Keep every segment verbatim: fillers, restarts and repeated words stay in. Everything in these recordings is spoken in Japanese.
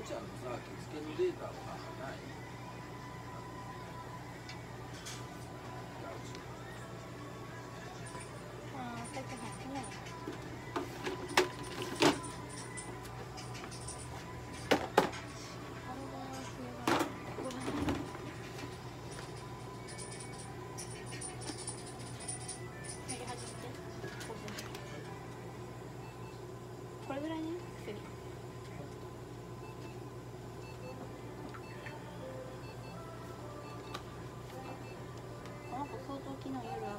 ちゃんのさ、着付けのデータはない？ ああ、最近入ってない。これぐらいね、薬。この子相当昨日夜暴れてたから。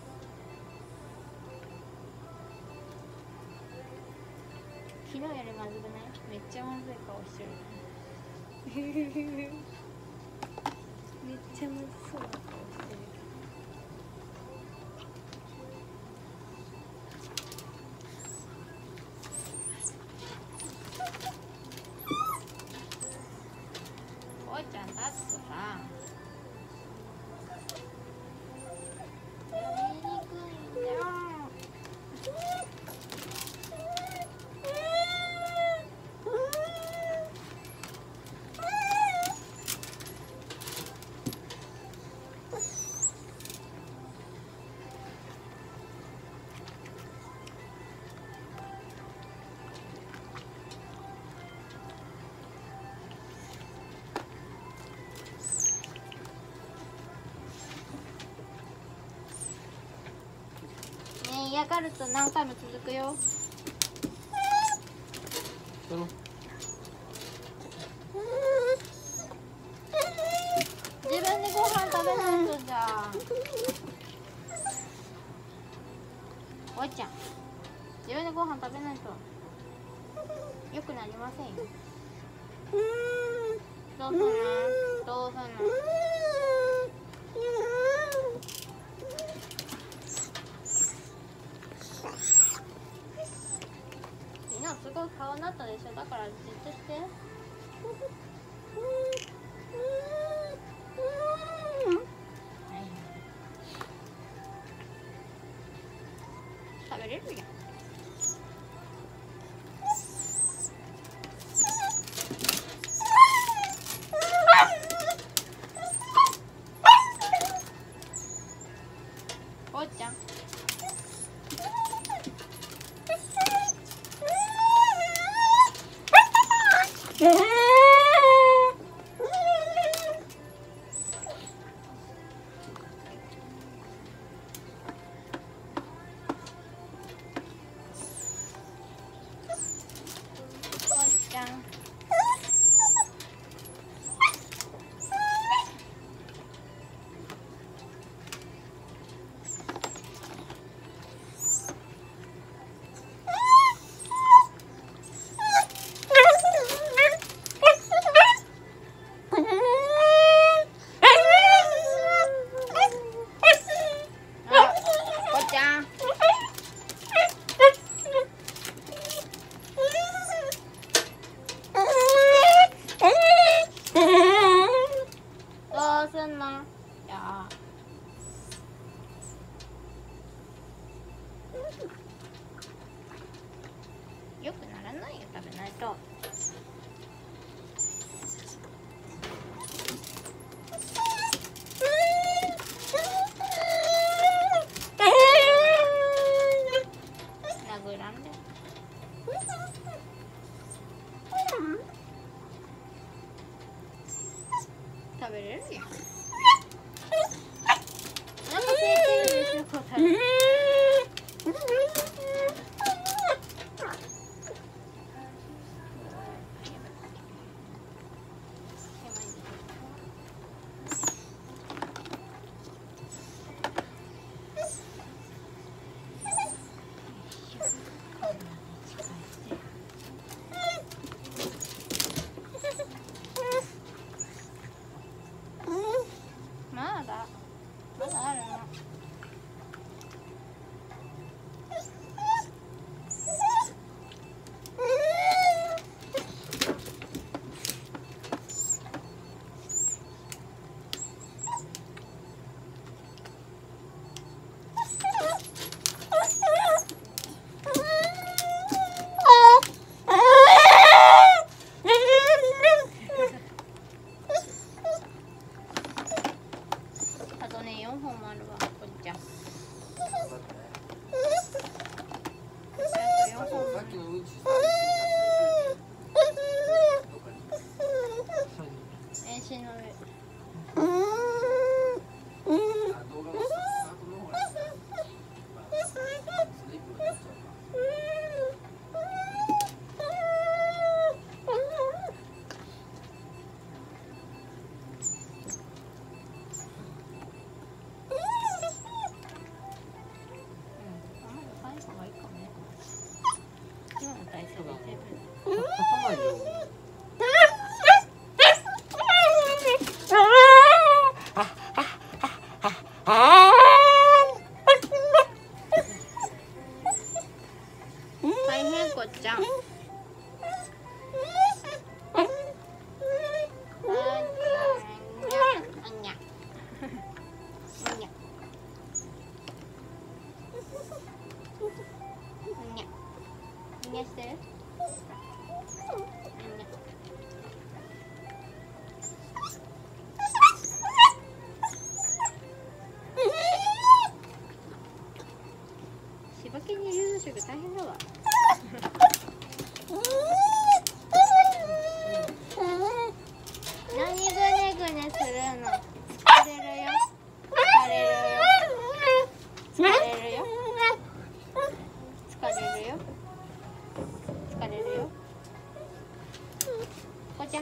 昨日よりまずくない？めっちゃまずい顔してる。めっちゃまずそうな顔してる。おいちゃんだってさ、やりにくいんだよ。嫌がると何回も続くよ。自分でご飯食べないとじゃあ。おいちゃん、自分でご飯食べないと良くなりませんよ。どうすんの？どうすんの？すごい顔になったでしょ。だからじっとして。食べれるやん。おうちゃん。よくならないよ、食べないと。殴らんで。食べれるやん。お腹空いてるでしょ、こう食べる。 さいよ。 大変こっちゃん。してる？柴犬に流動食大変だわ。何ぐねぐねするの？疲れるよ。疲れるよ。疲れるよ。疲れるよ。疲れるよ。こうちゃん。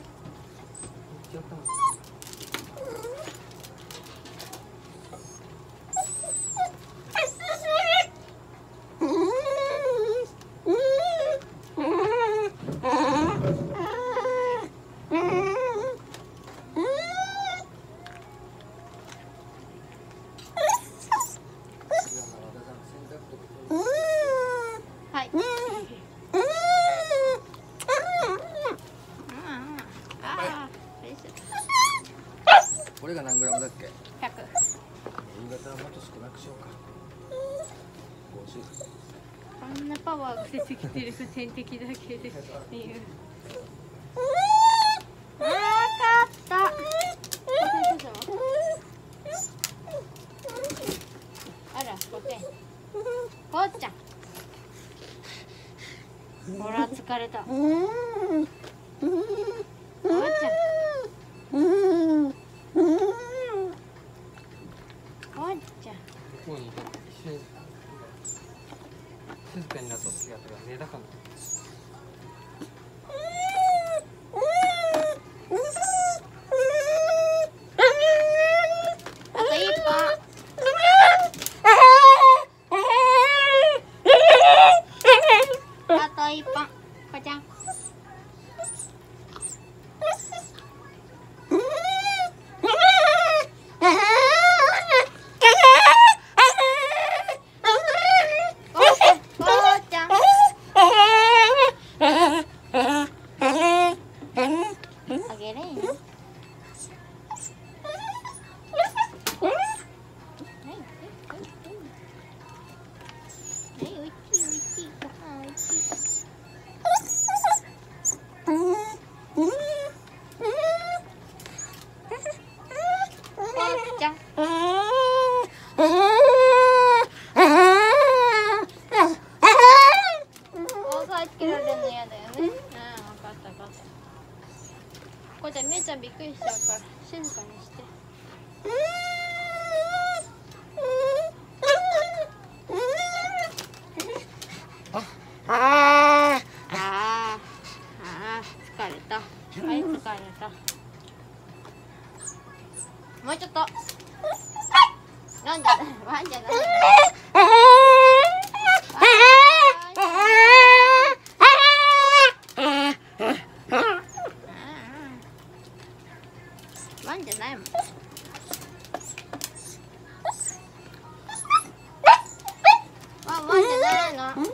はい。 これが何グラムだっけ？ ひゃく。 夕方はもっと少なくしようか。ごじゅう。 こんなパワーが出てきてる点滴だけでっていう。あー、勝った。あら、ごてん。こうちゃん。ほら、疲れた。こうちゃん。こうちゃん。 ここに一瞬静かになった姿が寝たかな。 あと一本。あと一本。こうちゃん。あげれんよ。こうちゃん、みゆちゃんびっくりしちゃうから静かにして。ああああ、疲れた。はい、疲れた。もうちょっと。ワンじゃない、ワンじゃない。ワンじゃないもん。ワンワンじゃないの。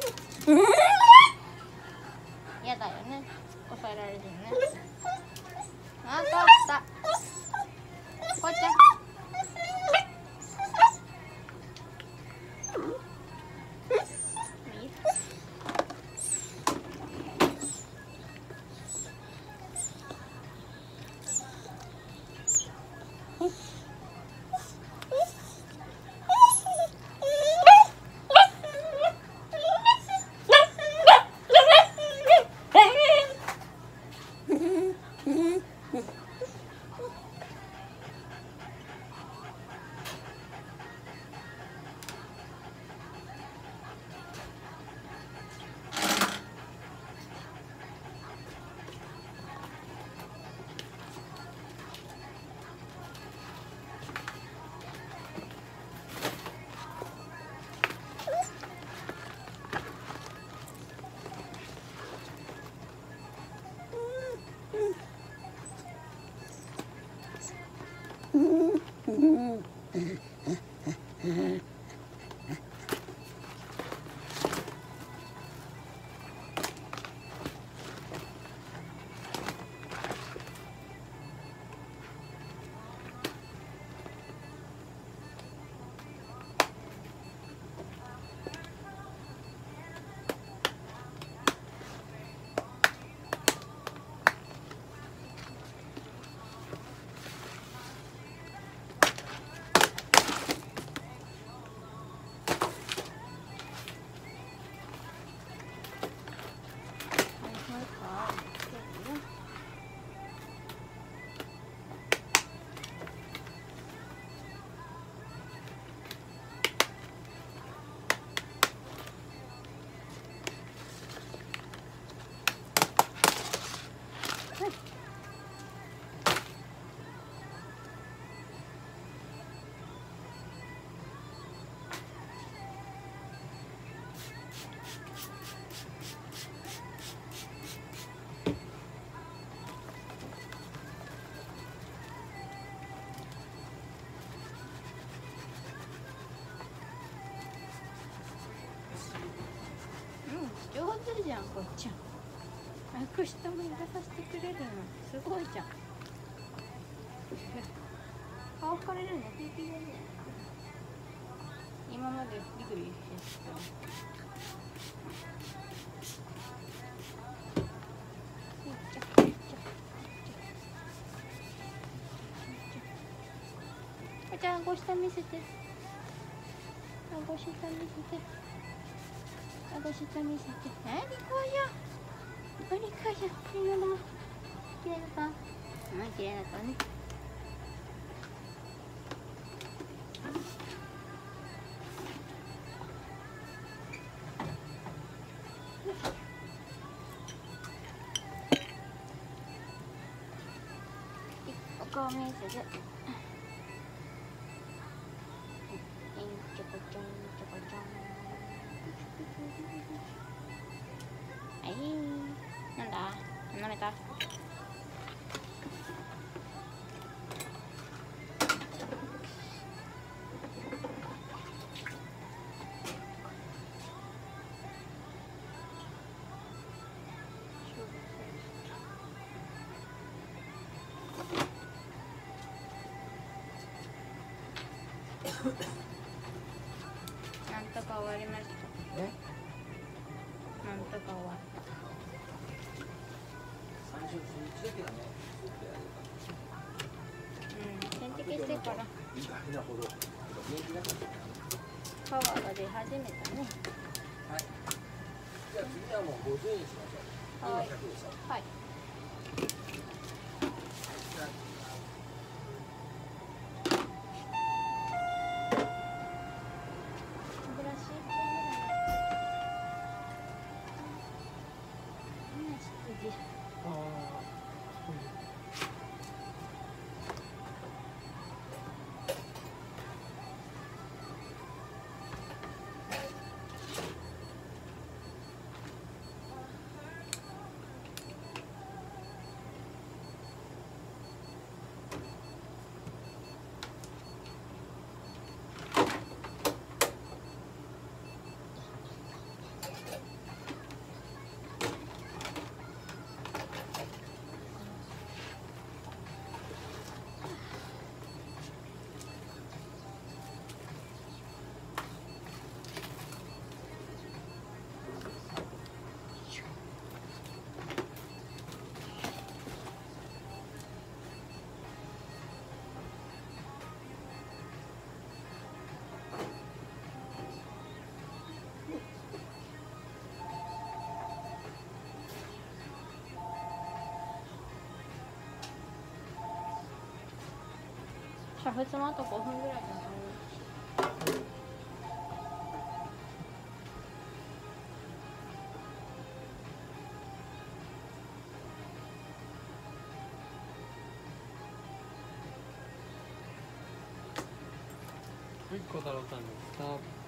やだよね。抑えられるよね。あ、勝った。こうちゃん。 上手じゃん、こっちゃん。早く下も入れさせてくれるのすごいじゃん。顔拭かれるの平気だね。今までビクビクしてた。こちゃん、顎下見せて。顎下見せて。顎下見せて。え、リコや。リコや。綺麗だ。綺麗だった。うん、綺麗だったね。お顔見せて。ちょこちょん、ちょこちょん。はい、なんだ、舐めた。なんとか終わりました。 え？ なんとか終わった。 最初初日だけだね。 うん、点滴してから意外なほど元気なかったな。 パワーが出始めたね。 はい。じゃあ次はもうごじゅうにしましょう。 はい。 今ひゃくでしょ。 はい。ブラシああ。 煮沸もあとごふんぐらいだと思う。 はい、小太郎さんでした。